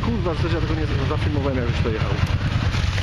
Kurwa, w zasadzie ja tego nie zafilmowałem, jak już to jechał.